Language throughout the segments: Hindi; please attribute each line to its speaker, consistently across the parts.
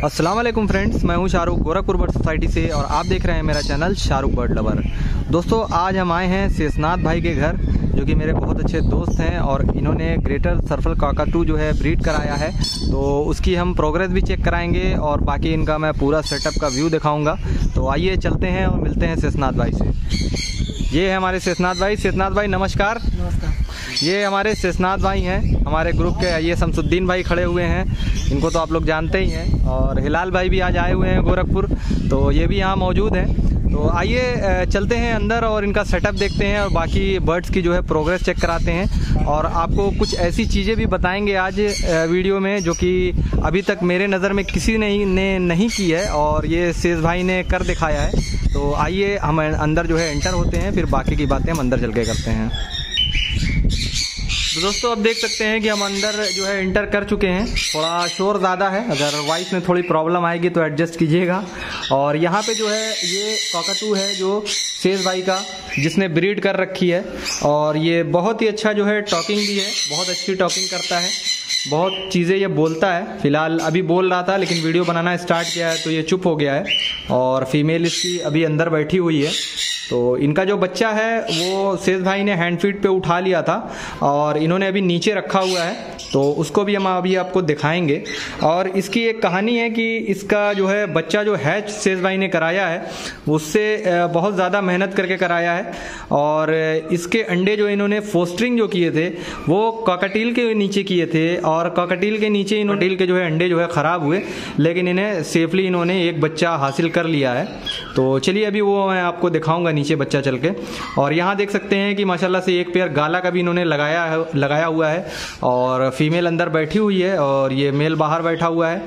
Speaker 1: अस्सलाम वालेकुम फ्रेंड्स, मैं हूं शाहरुख गोरखपुर बर्ड सोसाइटी से और आप देख रहे हैं मेरा चैनल शाहरुख बर्ड लवर। दोस्तों, आज हम आए हैं शेषनाथ भाई के घर, जो कि मेरे बहुत अच्छे दोस्त हैं और इन्होंने ग्रेटर सर्फल कॉकटू जो है ब्रीड कराया है, तो उसकी हम प्रोग्रेस भी चेक कराएंगे और बाकी इनका मैं पूरा सेटअप का व्यू दिखाऊंगा। तो आइए चलते हैं और मिलते हैं शेषनाथ भाई से। ये है हमारे शेषनाथ भाई। शेषनाथ भाई नमस्कार।
Speaker 2: नमस्कार।
Speaker 1: ये हमारे शेषनाथ भाई हैं, हमारे ग्रुप के। ये शमसुद्दीन भाई खड़े हुए हैं, इनको तो आप लोग जानते ही हैं। और हिलाल भाई भी आज आए हुए हैं गोरखपुर, तो ये भी यहाँ मौजूद हैं। तो आइए चलते हैं अंदर और इनका सेटअप देखते हैं और बाकी बर्ड्स की जो है प्रोग्रेस चेक कराते हैं और आपको कुछ ऐसी चीज़ें भी बताएंगे आज वीडियो में जो कि अभी तक मेरे नज़र में किसी ने नहीं की है और ये शेष भाई ने कर दिखाया है। तो आइए हम अंदर जो है एंटर होते हैं, फिर बाकी की बातें हम अंदर चल के करते हैं। तो दोस्तों, अब देख सकते हैं कि हम अंदर जो है इंटर कर चुके हैं। थोड़ा शोर ज़्यादा है, अगर वॉइस में थोड़ी प्रॉब्लम आएगी तो एडजस्ट कीजिएगा। और यहाँ पे जो है ये कॉकटू है जो शेष भाई का, जिसने ब्रीड कर रखी है और ये बहुत ही अच्छा जो है टॉकिंग भी है, बहुत अच्छी टॉकिंग करता है, बहुत चीज़ें ये बोलता है। फिलहाल अभी बोल रहा था लेकिन वीडियो बनाना स्टार्ट किया है तो ये चुप हो गया है और फीमेल इसकी अभी अंदर बैठी हुई है। तो इनका जो बच्चा है वो शेष भाई ने हैंड फीड पे उठा लिया था और इन्होंने अभी नीचे रखा हुआ है, तो उसको भी हम अभी आपको दिखाएंगे। और इसकी एक कहानी है कि इसका जो है बच्चा जो हैच शेष भाई ने कराया है उससे बहुत ज़्यादा मेहनत करके कराया है और इसके अंडे जो इन्होंने फोस्टरिंग जो किए थे वो कॉकटेल के नीचे किए थे और कॉकटेल के नीचे इन्होंने के जो है अंडे जो है ख़राब हुए, लेकिन इन्हें सेफली इन्होंने एक बच्चा हासिल कर लिया है। तो चलिए अभी वो मैं आपको दिखाऊंगा नीचे बच्चा चल के। और यहाँ देख सकते हैं कि माशाल्लाह से एक पेयर गाला का भी इन्होंने लगाया हुआ है और फीमेल अंदर बैठी हुई है और ये मेल बाहर बैठा हुआ है।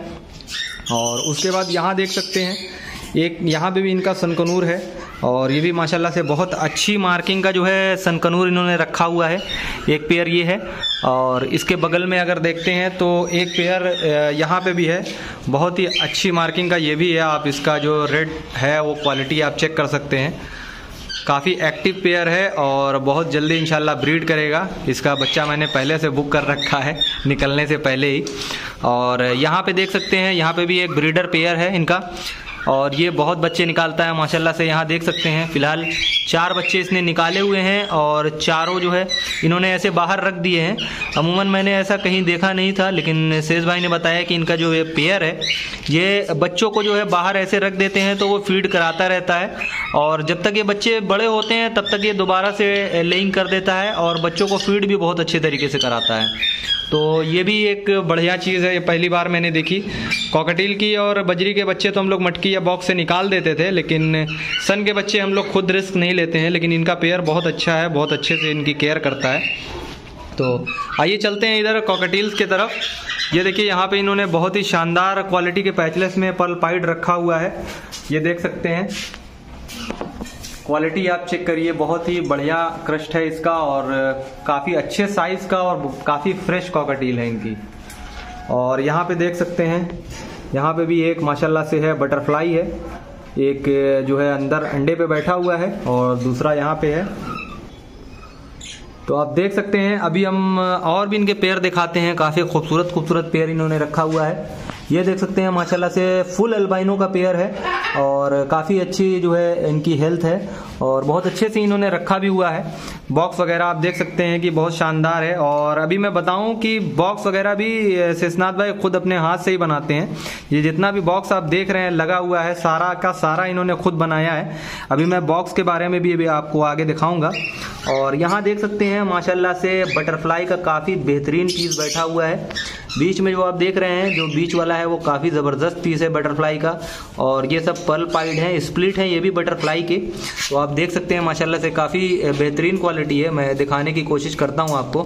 Speaker 1: और उसके बाद यहाँ देख सकते हैं एक यहाँ पे भी इनका सनकनूर है और ये भी माशाल्लाह से बहुत अच्छी मार्किंग का जो है सनकनूर इन्होंने रखा हुआ है। एक पेयर ये है और इसके बगल में अगर देखते हैं तो एक पेयर यहाँ पे भी है, बहुत ही अच्छी मार्किंग का ये भी है। आप इसका जो रेड है वो क्वालिटी आप चेक कर सकते हैं, काफ़ी एक्टिव पेयर है और बहुत जल्दी इंशाल्लाह ब्रीड करेगा। इसका बच्चा मैंने पहले से बुक कर रखा है निकलने से पहले ही। और यहाँ पे देख सकते हैं यहाँ पे भी एक ब्रीडर पेयर है इनका और ये बहुत बच्चे निकालता है माशाल्लाह से। यहाँ देख सकते हैं फ़िलहाल 4 बच्चे इसने निकाले हुए हैं और चारों जो है इन्होंने ऐसे बाहर रख दिए हैं। अमूमन मैंने ऐसा कहीं देखा नहीं था, लेकिन शेष भाई ने बताया कि इनका जो ये पेयर है ये बच्चों को जो है बाहर ऐसे रख देते हैं तो वो फीड कराता रहता है और जब तक ये बच्चे बड़े होते हैं तब तक ये दोबारा से लेइंग कर देता है और बच्चों को फीड भी बहुत अच्छे तरीके से कराता है। तो ये भी एक बढ़िया चीज़ है, ये पहली बार मैंने देखी। कॉकटेल की और बजरी के बच्चे तो हम लोग मटकी या बॉक्स से निकाल देते थे, लेकिन सन के बच्चे हम लोग खुद रिस्क नहीं लेते हैं, लेकिन इनका पेयर बहुत अच्छा है, बहुत अच्छे से इनकी केयर करता है। तो आइए चलते हैं इधर कॉकटेल्स की तरफ। ये देखिए यहाँ पे इन्होंने बहुत ही शानदार क्वालिटी के पैचलेस में पर्ल पाइड रखा हुआ है, ये देख सकते हैं। क्वालिटी आप चेक करिए, बहुत ही बढ़िया क्रस्ट है इसका और काफ़ी अच्छे साइज़ का और काफ़ी फ्रेश कॉकटेल है इनकी। और यहाँ पे देख सकते हैं यहाँ पे भी एक माशाल्लाह से है बटरफ्लाई है, एक जो है अंदर अंडे पे बैठा हुआ है और दूसरा यहाँ पे है। तो आप देख सकते हैं अभी हम और भी इनके पेयर दिखाते हैं। काफ़ी खूबसूरत पेयर इन्होंने रखा हुआ है। ये देख सकते हैं माशाल्लाह से फुल अल्बाइनो का पेयर है और काफ़ी अच्छी जो है इनकी हेल्थ है और बहुत अच्छे से इन्होंने रखा भी हुआ है। बॉक्स वगैरह आप देख सकते हैं कि बहुत शानदार है। और अभी मैं बताऊं कि बॉक्स वगैरह भी शेषनाथ भाई खुद अपने हाथ से ही बनाते हैं। ये जितना भी बॉक्स आप देख रहे हैं लगा हुआ है सारा का सारा इन्होंने खुद बनाया है। अभी मैं बॉक्स के बारे में भी अभी आपको आगे दिखाऊंगा। और यहाँ देख सकते हैं माशाल्लाह से बटरफ्लाई का काफ़ी बेहतरीन पीस बैठा हुआ है। बीच में जो आप देख रहे हैं जो बीच वाला है वो काफ़ी ज़बरदस्त पीस है बटरफ्लाई का और ये सब पर्ल पाइड हैं, स्प्लिट हैं ये भी बटरफ्लाई के। तो आप देख सकते हैं माशाल्लाह से काफ़ी बेहतरीन क्वालिटी है। मैं दिखाने की कोशिश करता हूँ आपको।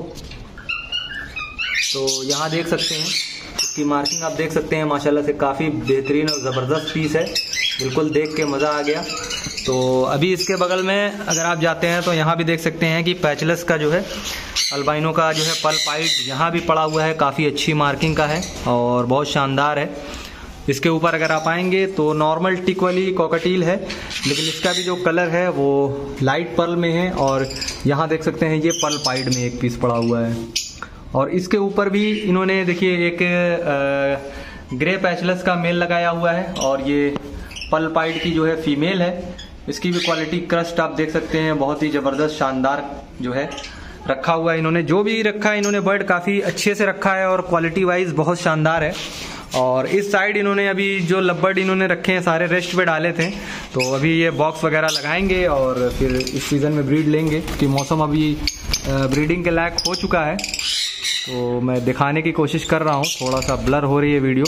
Speaker 1: तो यहाँ देख सकते हैं इसकी मार्किंग आप देख सकते हैं माशाल्लाह से काफ़ी बेहतरीन और ज़बरदस्त पीस है, बिल्कुल देख के मज़ा आ गया। तो अभी इसके बगल में अगर आप जाते हैं तो यहाँ भी देख सकते हैं कि पैचलेस का जो है अल्बाइनो का जो है पर्ल पाइड यहाँ भी पड़ा हुआ है, काफ़ी अच्छी मार्किंग का है और बहुत शानदार है। इसके ऊपर अगर आप आएंगे तो नॉर्मल टिक वाली कॉकटेल है, लेकिन इसका भी जो कलर है वो लाइट पर्ल में है और यहाँ देख सकते हैं ये पर्ल पाइड में एक पीस पड़ा हुआ है। और इसके ऊपर भी इन्होंने देखिए एक ग्रे पैचलेस का मेल लगाया हुआ है और ये पल पाइड की जो है फीमेल है। इसकी भी क्वालिटी क्रस्ट आप देख सकते हैं, बहुत ही ज़बरदस्त शानदार जो है रखा हुआ है। इन्होंने जो भी रखा है इन्होंने बर्ड काफ़ी अच्छे से रखा है और क्वालिटी वाइज बहुत शानदार है। और इस साइड इन्होंने अभी जो लबबर्ड इन्होंने रखे हैं सारे रेस्ट पे डाले थे, तो अभी ये बॉक्स वगैरह लगाएंगे और फिर इस सीज़न में ब्रीड लेंगे क्योंकि मौसम अभी ब्रीडिंग के लायक हो चुका है। तो मैं दिखाने की कोशिश कर रहा हूँ, थोड़ा सा ब्लर हो रही है वीडियो।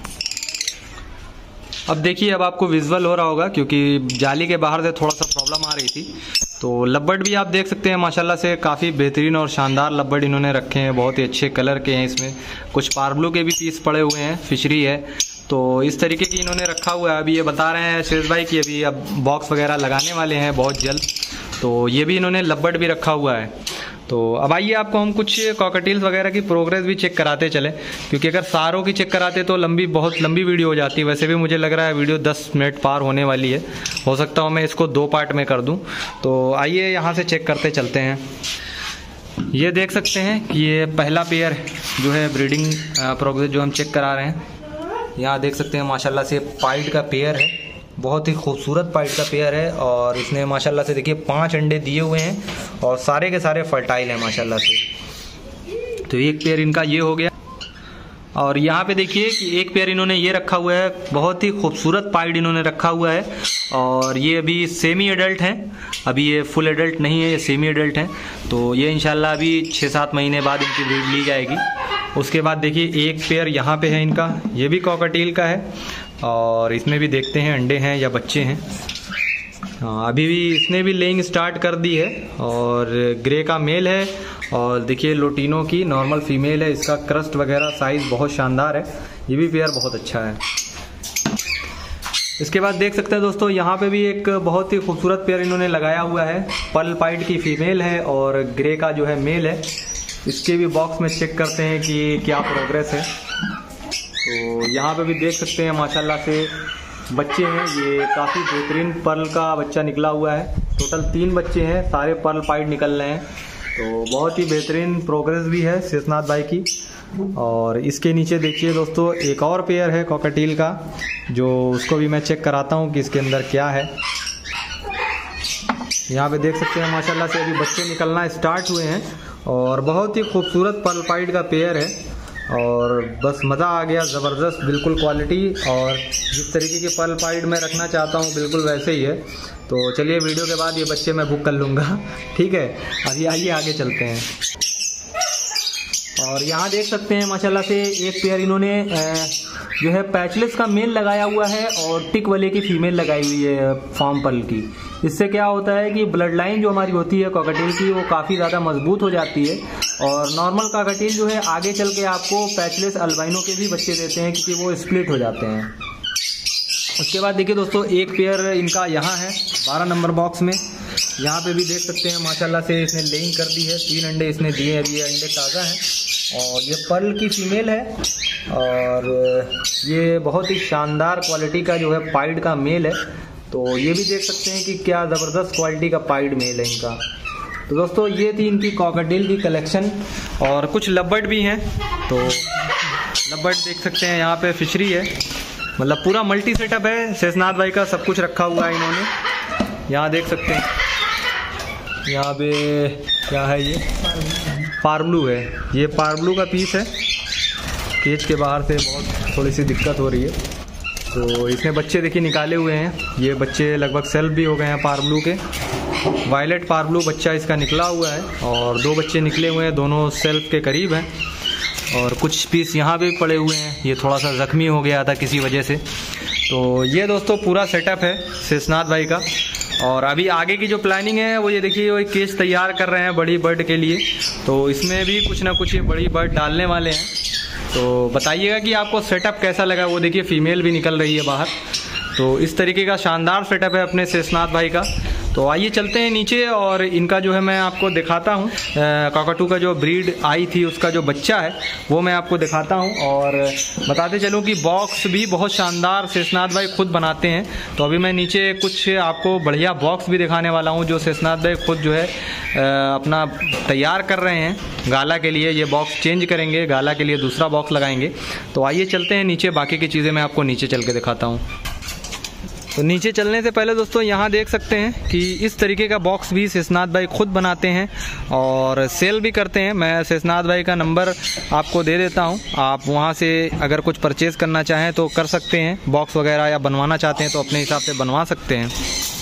Speaker 1: अब देखिए, अब आपको विजुअल हो रहा होगा क्योंकि जाली के बाहर से थोड़ा सा प्रॉब्लम आ रही थी। तो लबबर्ड भी आप देख सकते हैं माशाल्लाह से काफ़ी बेहतरीन और शानदार लबबर्ड इन्होंने रखे हैं, बहुत ही अच्छे कलर के हैं। इसमें कुछ पार्बलू के भी पीस पड़े हुए हैं, फिशरी है, तो इस तरीके की इन्होंने रखा हुआ है। अभी ये बता रहे हैं शेष भाई कि अभी अब बॉक्स वगैरह लगाने वाले हैं बहुत जल्द, तो ये भी इन्होंने लबबर्ड भी रखा हुआ है। तो अब आइए आपको हम कुछ कॉकटेल्स वगैरह की प्रोग्रेस भी चेक कराते चले, क्योंकि अगर सारों की चेक कराते तो बहुत लंबी वीडियो हो जाती है। वैसे भी मुझे लग रहा है वीडियो 10 मिनट पार होने वाली है, हो सकता हूँ मैं इसको 2 पार्ट में कर दूँ। तो आइए यहाँ से चेक करते चलते हैं। ये देख सकते हैं कि ये पहला पेयर जो है ब्रीडिंग प्रोग्रेस जो हम चेक करा रहे हैं, यहाँ देख सकते हैं माशाल्लाह से पाइड का पेयर है, बहुत ही खूबसूरत पाइड का पेयर है। और इसने माशाल्लाह से देखिए 5 अंडे दिए हुए हैं और सारे के सारे फर्टाइल हैं माशाल्लाह से। तो एक पेयर इनका ये हो गया। और यहाँ पे देखिए कि एक पेयर इन्होंने ये रखा हुआ है, बहुत ही खूबसूरत पाइड इन्होंने रखा हुआ है। और ये अभी सेमी एडल्ट हैं, अभी ये फुल एडल्ट नहीं है, ये सेमी एडल्ट हैं। तो ये इंशाल्लाह अभी 6-7 महीने बाद इनकी ब्रीड ली जाएगी। उसके बाद देखिए एक पेयर यहाँ पे है इनका, ये भी कॉकटेल का है और इसमें भी देखते हैं अंडे हैं या बच्चे हैं। हाँ, अभी भी इसने भी लेइंग स्टार्ट कर दी है। और ग्रे का मेल है और देखिए लोटिनो की नॉर्मल फीमेल है। इसका क्रस्ट वगैरह साइज़ बहुत शानदार है, ये भी पेयर बहुत अच्छा है। इसके बाद देख सकते हैं दोस्तों, यहाँ पे भी एक बहुत ही खूबसूरत पेयर इन्होंने लगाया हुआ है। पल पाइड की फीमेल है और ग्रे का जो है मेल है। इसके भी बॉक्स में चेक करते हैं कि क्या प्रोग्रेस है। तो यहाँ पे भी देख सकते हैं माशाल्लाह से बच्चे हैं, ये काफ़ी बेहतरीन पर्ल का बच्चा निकला हुआ है। टोटल 3 बच्चे हैं, सारे पर्ल पाइड निकल रहे हैं। तो बहुत ही बेहतरीन प्रोग्रेस भी है शेषनाथ भाई की। और इसके नीचे देखिए दोस्तों, एक और पेयर है कॉकटेल का, जो उसको भी मैं चेक कराता हूँ कि इसके अंदर क्या है। यहाँ पे देख सकते हैं माशाल्लाह से अभी बच्चे निकलना स्टार्ट हुए हैं और बहुत ही खूबसूरत पर्ल पाइड का पेयर है। और बस मज़ा आ गया, ज़बरदस्त बिल्कुल क्वालिटी, और जिस तरीके के पर्ल पाइड मैं रखना चाहता हूँ बिल्कुल वैसे ही है। तो चलिए वीडियो के बाद ये बच्चे मैं बुक कर लूँगा, ठीक है। अभी आइए आगे चलते हैं। और यहाँ देख सकते हैं माशाल्लाह से एक पेयर इन्होंने जो है पैचलेस का मेल लगाया हुआ है और टिक वाले की फीमेल लगाई हुई है फार्म पर्ल की। इससे क्या होता है कि ब्लड लाइन जो हमारी होती है कॉकटेल की, वो काफ़ी ज़्यादा मजबूत हो जाती है। और नॉर्मल कॉकटेल जो है आगे चल के आपको पैचलेस अल्बाइनो के भी बच्चे देते हैं क्योंकि वो स्प्लिट हो जाते हैं। उसके बाद देखिए दोस्तों, एक पेयर इनका यहाँ है 12 नंबर बॉक्स में। यहाँ पे भी देख सकते हैं माशाल्लाह से इसने लेइंग कर दी है, 3 अंडे इसने दिए हैं, अभी ये अंडे ताज़ा हैं। और ये पर्ल की फीमेल है और ये बहुत ही शानदार क्वालिटी का जो है पाइड का मेल है। तो ये भी देख सकते हैं कि क्या ज़बरदस्त क्वालिटी का पाइड मेल है इनका। तो दोस्तों ये थी इनकी कॉकटेल की कलेक्शन। और कुछ लबबर्ड भी हैं, तो लबबर्ड देख सकते हैं, यहाँ पे फिशरी है, मतलब पूरा मल्टी सेटअप है शेषनाथ भाई का, सब कुछ रखा हुआ है इन्होंने। यहाँ देख सकते हैं, यहाँ पे क्या है, ये पार्बलू है, ये पार्बलू का पीस है। केज के बाहर से बहुत थोड़ी सी दिक्कत हो रही है। तो इसमें बच्चे देखिए निकाले हुए हैं, ये बच्चे लगभग सेल्फ भी हो गए हैं पार्बलू के। वायलेट पार्बलू बच्चा इसका निकला हुआ है और 2 बच्चे निकले हुए हैं, दोनों सेल्फ के करीब हैं। और कुछ पीस यहाँ पे पड़े हुए हैं, ये थोड़ा सा ज़ख्मी हो गया था किसी वजह से। तो ये दोस्तों पूरा सेटअप है शेषनाथ भाई का। और अभी आगे की जो प्लानिंग है वो ये देखिए, वो केज तैयार कर रहे हैं बड़ी बर्ड के लिए। तो इसमें भी कुछ ना कुछ बड़ी बर्ड डालने वाले हैं। तो बताइएगा कि आपको सेटअप कैसा लगा। वो देखिए फीमेल भी निकल रही है बाहर। तो इस तरीके का शानदार सेटअप है अपने शेषनाथ भाई का। तो आइए चलते हैं नीचे और इनका जो है मैं आपको दिखाता हूँ। कॉकटू का जो ब्रीड आई थी उसका जो बच्चा है वो मैं आपको दिखाता हूँ। और बताते चलूँ कि बॉक्स भी बहुत शानदार शेषनाथ भाई खुद बनाते हैं। तो अभी मैं नीचे कुछ आपको बढ़िया बॉक्स भी दिखाने वाला हूँ जो शेषनाथ भाई खुद जो है अपना तैयार कर रहे हैं गाला के लिए। ये बॉक्स चेंज करेंगे, गाला के लिए दूसरा बॉक्स लगाएंगे। तो आइए चलते हैं नीचे, बाकी की चीज़ें मैं आपको नीचे चल के दिखाता हूँ। तो नीचे चलने से पहले दोस्तों यहाँ देख सकते हैं कि इस तरीके का बॉक्स भी शेषनाथ भाई खुद बनाते हैं और सेल भी करते हैं। मैं शेषनाथ भाई का नंबर आपको दे देता हूँ, आप वहाँ से अगर कुछ परचेज़ करना चाहें तो कर सकते हैं। बॉक्स वगैरह या बनवाना चाहते हैं तो अपने हिसाब से बनवा सकते हैं।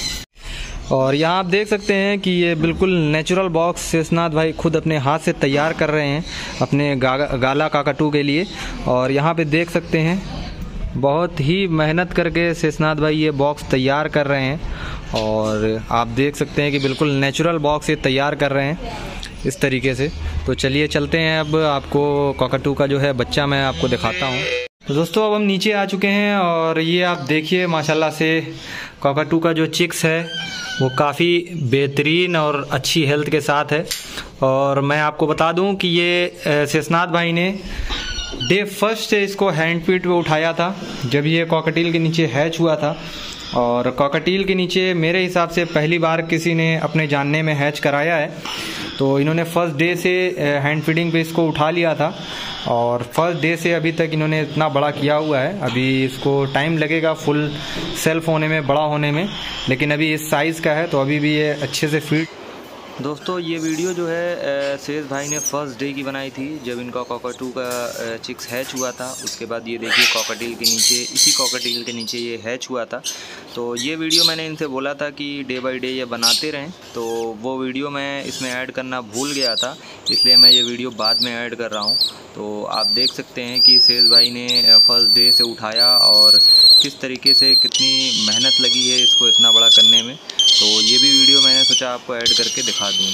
Speaker 1: और यहाँ आप देख सकते हैं कि ये बिल्कुल नेचुरल बॉक्स शेषनाथ भाई खुद अपने हाथ से तैयार कर रहे हैं अपने गाला काकाटू के लिए। और यहाँ पे देख सकते हैं बहुत ही मेहनत करके शेषनाथ भाई ये बॉक्स तैयार कर रहे हैं। और आप देख सकते हैं कि बिल्कुल नेचुरल बॉक्स ये तैयार कर रहे हैं इस तरीके से। तो चलिए चलते हैं, अब आपको कॉकटू का जो है बच्चा मैं आपको दिखाता हूँ। तो दोस्तों अब हम नीचे आ चुके हैं और ये आप देखिए माशाल्लाह से कॉकटू का जो चिक्स है वो काफ़ी बेहतरीन और अच्छी हेल्थ के साथ है। और मैं आपको बता दूं कि ये शेषनाथ भाई ने डे फर्स्ट से इसको हैंड फीड पे उठाया था जब ये कॉकटेल के नीचे हैच हुआ था। और कॉकटेल के नीचे मेरे हिसाब से पहली बार किसी ने अपने जानने में हैच कराया है। तो इन्होंने फर्स्ट डे से हैंड फीडिंग पे इसको उठा लिया था और फर्स्ट डे से अभी तक इन्होंने इतना बड़ा किया हुआ है। अभी इसको टाइम लगेगा फुल सेल्फ होने में, बड़ा होने में, लेकिन अभी इस साइज़ का है तो अभी भी ये अच्छे से फीड। दोस्तों ये वीडियो जो है शेष भाई ने फर्स्ट डे की बनाई थी जब इनका कॉकटू का चिक्स हैच हुआ था। उसके बाद ये देखिए कॉकटेल के नीचे, इसी कॉकटेल के नीचे ये हैच हुआ था। तो ये वीडियो मैंने इनसे बोला था कि डे बाय डे ये बनाते रहें, तो वो वीडियो मैं इसमें ऐड करना भूल गया था, इसलिए मैं ये वीडियो बाद में ऐड कर रहा हूँ। तो आप देख सकते हैं कि शेष भाई ने फर्स्ट डे से उठाया और किस तरीके से कितनी मेहनत लगी है इसको इतना बड़ा करने में। तो ये भी वीडियो मैंने सोचा आपको ऐड करके दिखा दूँ।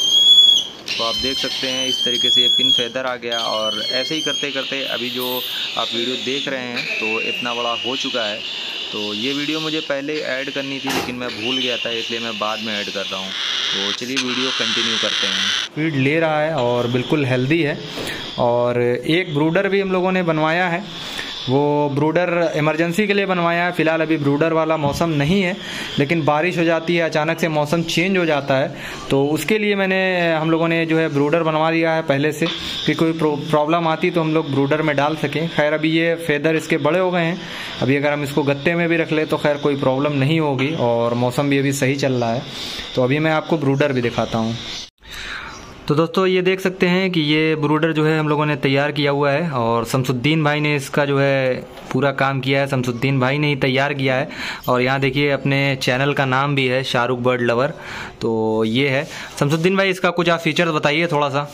Speaker 1: तो आप देख सकते हैं इस तरीके से ये पिन फेदर आ गया और ऐसे ही करते करते अभी जो आप वीडियो देख रहे हैं तो इतना बड़ा हो चुका है। तो ये वीडियो मुझे पहले ऐड करनी थी लेकिन मैं भूल गया था, इसलिए मैं बाद में ऐड कर रहा हूँ। तो चलिए वीडियो कंटिन्यू करते हैं। फीड ले रहा है और बिल्कुल हेल्दी है। और एक ब्रूडर भी हम लोगों ने बनवाया है, वो ब्रूडर इमरजेंसी के लिए बनवाया है। फ़िलहाल अभी ब्रूडर वाला मौसम नहीं है, लेकिन बारिश हो जाती है, अचानक से मौसम चेंज हो जाता है, तो उसके लिए हम लोगों ने जो है ब्रूडर बनवा दिया है पहले से कि कोई प्रॉब्लम आती तो हम लोग ब्रूडर में डाल सकें। खैर अभी ये फेदर इसके बड़े हो गए हैं, अभी अगर हम इसको गत्ते में भी रख ले तो खैर कोई प्रॉब्लम नहीं होगी और मौसम भी अभी सही चल रहा है। तो अभी मैं आपको ब्रूडर भी दिखाता हूँ। तो दोस्तों ये देख सकते हैं कि ये ब्रूडर जो है हम लोगों ने तैयार किया हुआ है और शमसुद्दीन भाई ने इसका जो है पूरा काम किया है। शमसुद्दीन भाई ने ही तैयार किया है। और यहाँ देखिए अपने चैनल का नाम भी है शाहरुख बर्ड लवर। तो ये है शमसुद्दीन भाई, इसका कुछ आप फीचर्स बताइए थोड़ा सा।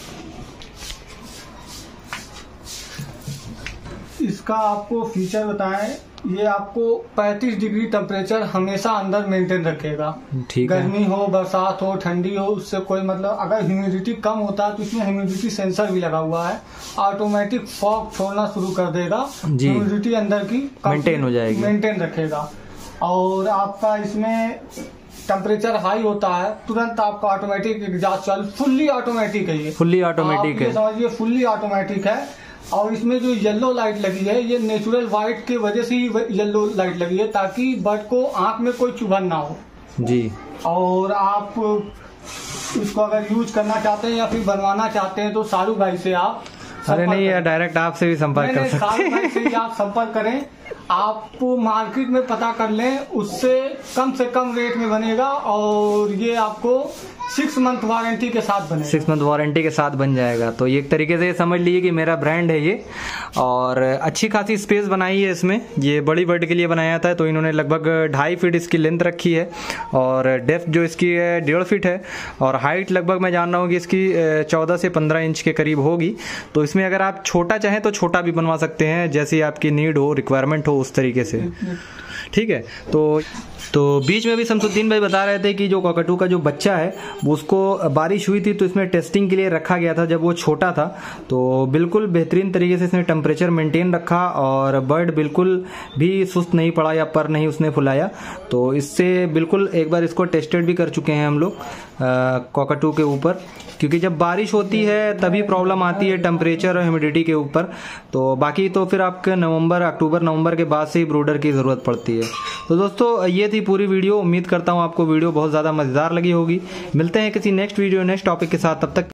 Speaker 2: इसका आपको फीचर बताएं, ये आपको 35 डिग्री टेम्परेचर हमेशा अंदर मेंटेन रखेगा।
Speaker 1: ठीक है।
Speaker 2: गर्मी हो, बरसात हो, ठंडी हो, उससे कोई मतलब, अगर ह्यूमिडिटी कम होता है तो इसमें ह्यूमिडिटी सेंसर भी लगा हुआ है, ऑटोमेटिक फॉग छोड़ना शुरू कर देगा। ह्यूमिडिटी अंदर की
Speaker 1: मेंटेन हो जाएगी,
Speaker 2: मेंटेन रखेगा। और आपका इसमें टेम्परेचर हाई होता है तुरंत आपका ऑटोमेटिक एग्जॉस्ट चालू, फुल्ली ऑटोमेटिक है। ये
Speaker 1: फुल्ली ऑटोमेटिक है,
Speaker 2: समझिए फुल्ली ऑटोमेटिक है। और इसमें जो येलो लाइट लगी है ये नेचुरल व्हाइट की वजह से ही येलो लाइट लगी है, ताकि बर्ड को आंख में कोई चुभन ना हो
Speaker 1: जी।
Speaker 2: और आप इसको अगर यूज करना चाहते हैं या फिर बनवाना चाहते हैं तो शाहरुख भाई से आप
Speaker 1: अरे नहीं यार, डायरेक्ट आपसे भी संपर्क कर सकते हैं।
Speaker 2: शाहरुख भाई से आप संपर्क करें, आप मार्केट में पता कर लें, उससे कम रेट में बनेगा और ये आपको 6 मंथ वारंटी के साथ बनेगा।
Speaker 1: 6 मंथ वारंटी के साथ बन जाएगा। तो ये एक तरीके से समझ लीजिए कि मेरा ब्रांड है ये। और अच्छी खासी स्पेस बनाई है इसमें, ये बड़ी बर्ड के लिए बनाया था। तो इन्होंने लगभग 2.5 फीट इसकी लेंथ रखी है और डेप्थ जो इसकी है 1.5 फीट है और हाइट लगभग मैं जान रहा हूँ कि इसकी 14 से 15 इंच के करीब होगी। तो इसमें अगर आप छोटा चाहें तो छोटा भी बनवा सकते हैं, जैसी आपकी नीड हो, रिक्वायरमेंट हो उस तरीके से। ठीक है। तो बीच में भी शमसुद्दीन भाई बता रहे थे कि जो कॉकटू का जो बच्चा है वो उसको बारिश हुई थी तो इसमें टेस्टिंग के लिए रखा गया था जब वो छोटा था। तो बिल्कुल बेहतरीन तरीके से इसने टेम्परेचर मेंटेन रखा और बर्ड बिल्कुल भी सुस्त नहीं पड़ा या पर नहीं उसने फुलाया। तो इससे बिल्कुल एक बार इसको टेस्टेड भी कर चुके हैं हम लोग कॉकटू के ऊपर, क्योंकि जब बारिश होती है तभी प्रॉब्लम आती है टेम्परेचर और ह्यूमिडिटी के ऊपर। तो बाकी तो फिर आपके अक्टूबर नवंबर के बाद से ही ब्रूडर की ज़रूरत पड़ती है। तो दोस्तों ये थी पूरी वीडियो। उम्मीद करता हूँ आपको वीडियो बहुत ज़्यादा मज़ेदार लगी होगी। मिलते हैं किसी नेक्स्ट वीडियो नेक्स्ट टॉपिक के साथ, तब तक